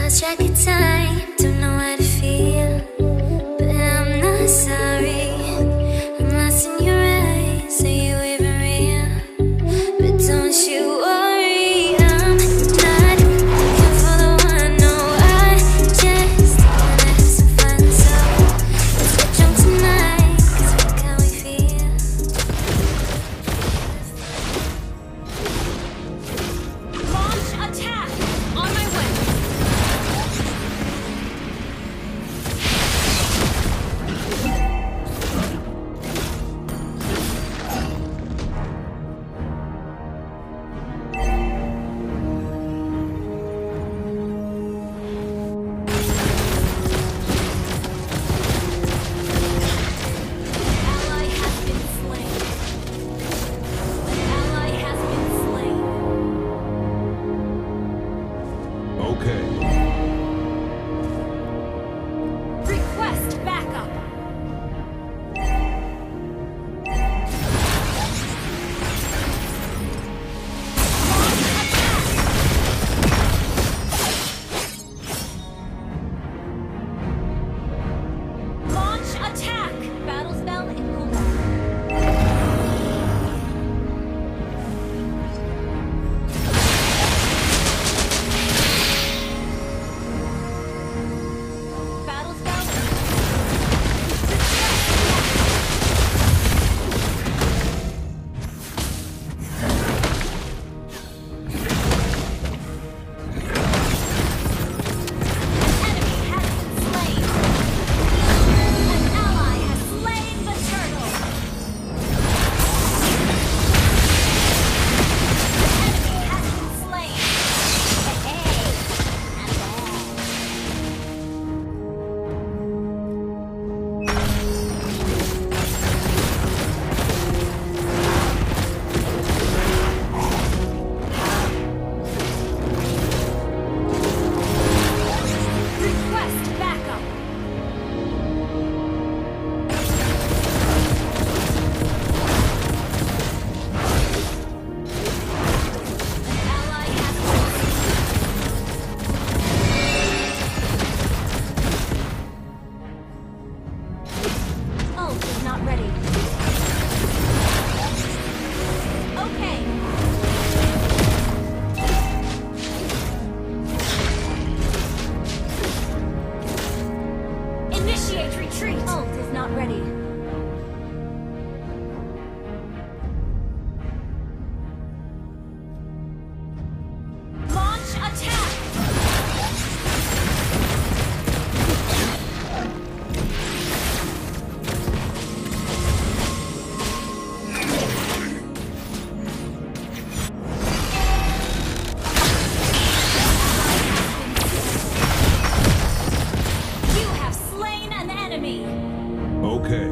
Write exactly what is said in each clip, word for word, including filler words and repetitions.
lost track of time, don't know how to feel, but I'm not sorry. I'm lost in your eyes, are you even real? But don't you worry, I'm not looking for the one, no, I just wanna have some fun. So let's get drunk tonight, 'cause look how we feel. Launch attack! On my way! Ally has been slain. Ally has been slain. Okay. Request backup. Launch attack. Battle spell in cooldown. Battle spell. Enemy has been slain. An ally has slain the turtle. Enemy has been slain. Hey, I'm back. Request backup. An ally has been. Ult is not ready. Okay. Initiate retreat. Ult is not ready. Launch attack. You have slain an enemy. Okay.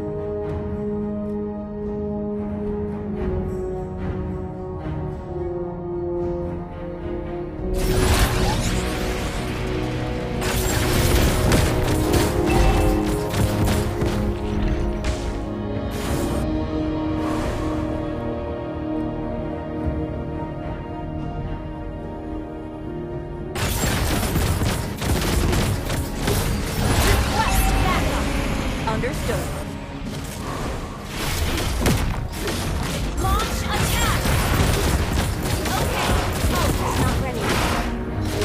Request backup. Understood. Launch attack. Okay. Ult is not ready.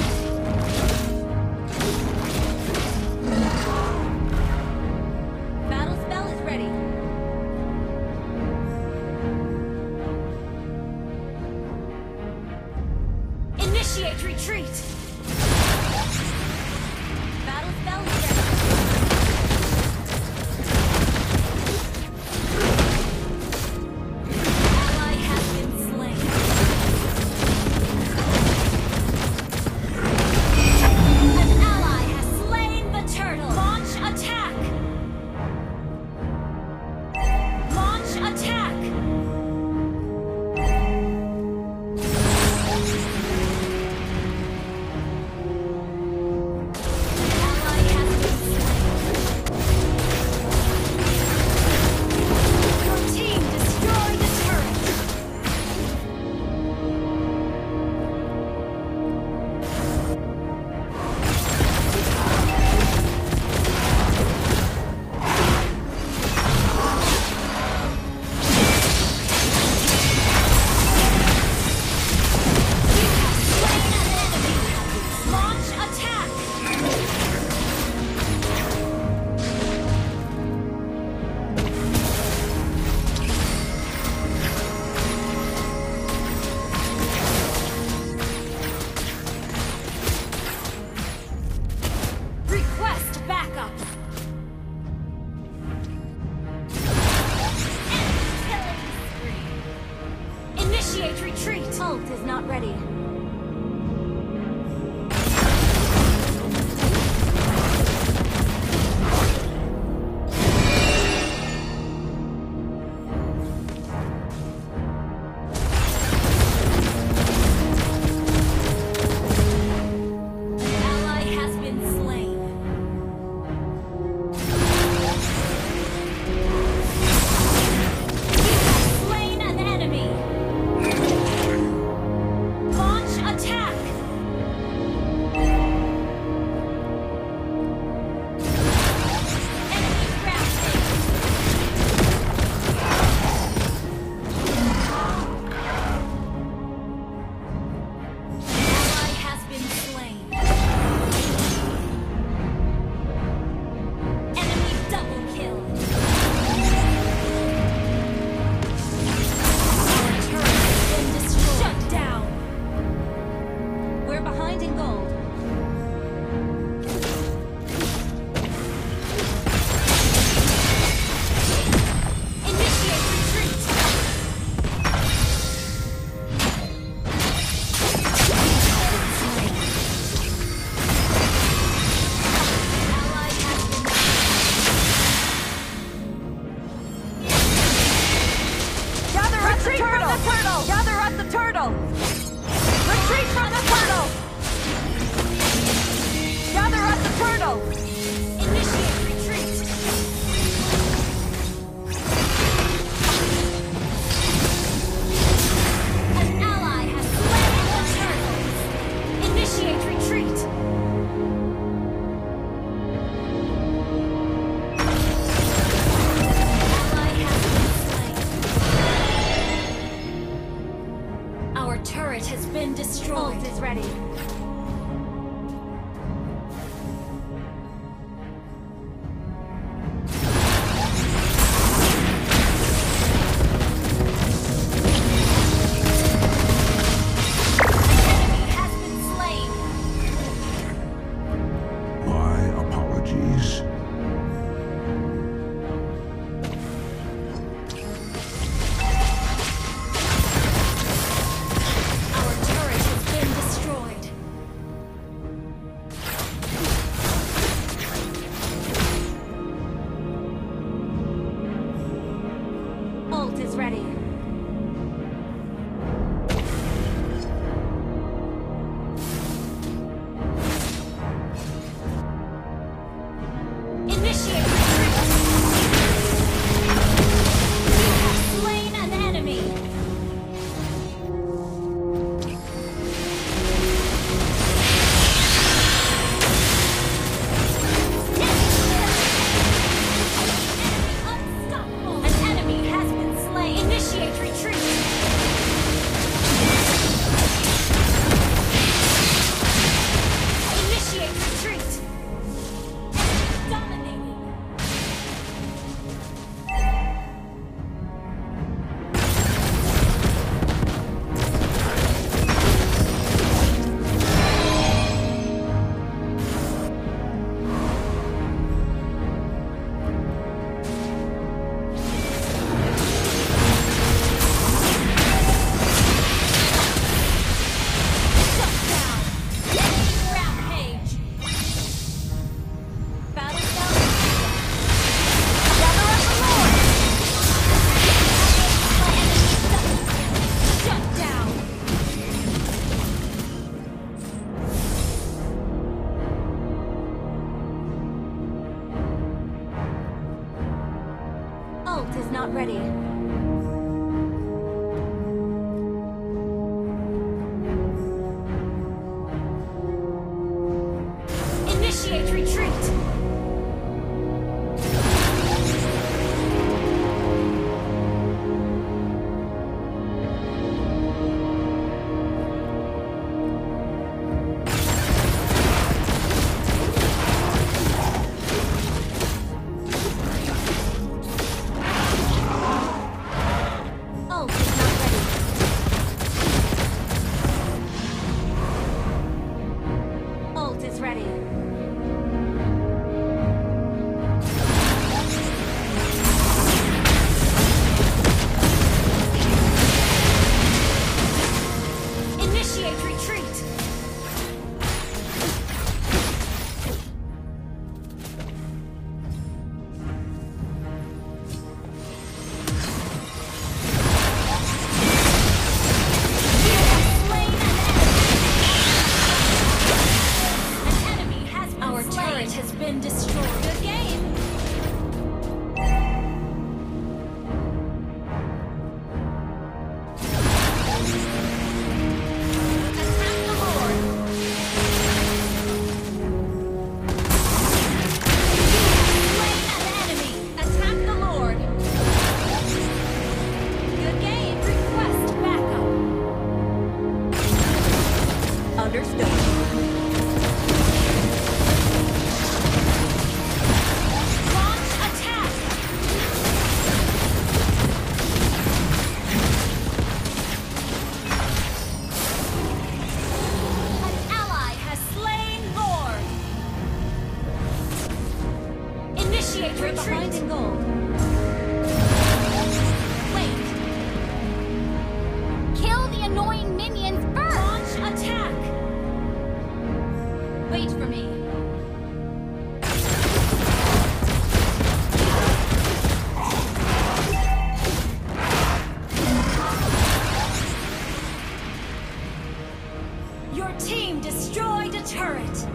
Battle spell is ready. Initiate retreat. Battle spell is ready. Ally has been slain. An ally has slain the turtle. Launch attack. Launch attack. Ally has behind in gold. Initiate retreat. Ally has been Gather up the turtle! the turtle! Gather up the turtle! Retreat from the turtle! Gather up the turtle! initiate retreat. An ally has slain the turtles. Initiate retreat. Ally has been slain. Our turret has been destroyed. Ult is ready. Enemy has been slain. My apologies. Our turret has been destroyed. Ult is ready. Initiate retreat. You have slain an enemy. Unstoppable. An enemy has been slain. Initiate retreat. Initiate retreat. Dominating. Shut down. Rampage. Battle cell. Gather up the Lord! Shut down. Ult is not ready. Initiate retreat. Ult is not ready. Ult is ready. Initiate retreat. You have slain an enemy. An enemy has been Our slain. Turret has been destroyed. Good game. Attack the Lord. Slain an enemy. Attack the Lord. Good game. Request backup. Understood. Launch attack. An You're behind in gold. Wait. Kill the annoying minions first. Launch attack. Wait for me. Your team destroyed a turret.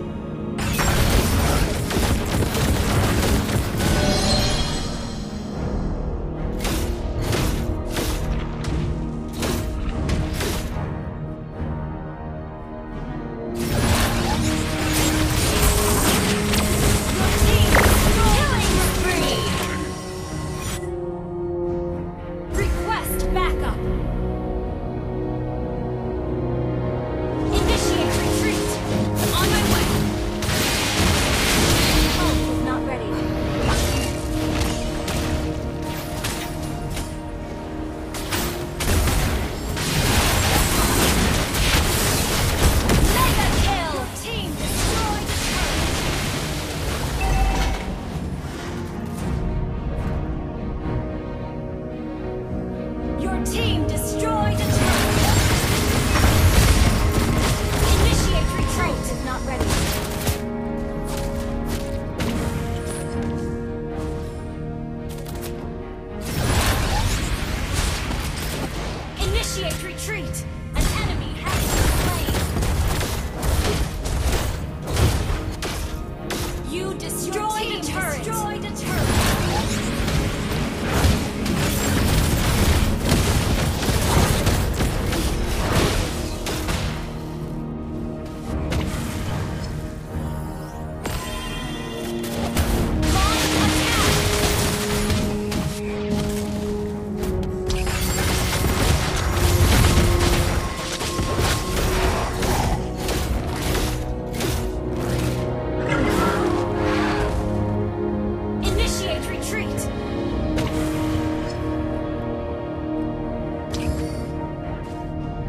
Initiate retreat! An enemy has been slain! You destroyed a turret! Destroyed a turret!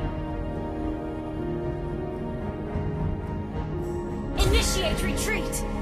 Initiate retreat!